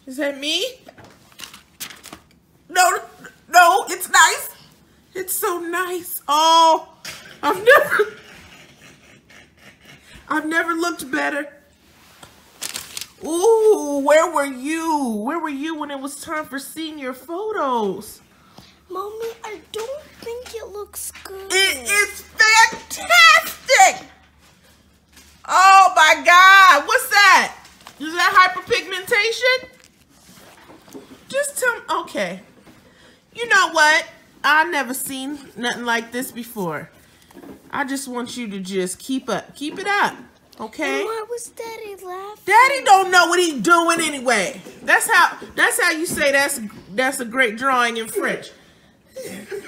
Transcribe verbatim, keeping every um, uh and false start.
Is that me? No, no, it's nice. It's so nice. Oh, I've never, I've never looked better. Ooh, where were you? Where were you when it was time for senior photos? Mommy, I don't think it looks good. It is fantastic. Oh my God, what's that? Is that hyperpigmentation? Just tell me, okay. You know what? I've never seen nothing like this before. I just want you to just keep up. Keep it up, okay? And why was Daddy laughing? Daddy don't know what he's doing anyway. That's how that's how you say that's that's a great drawing in French.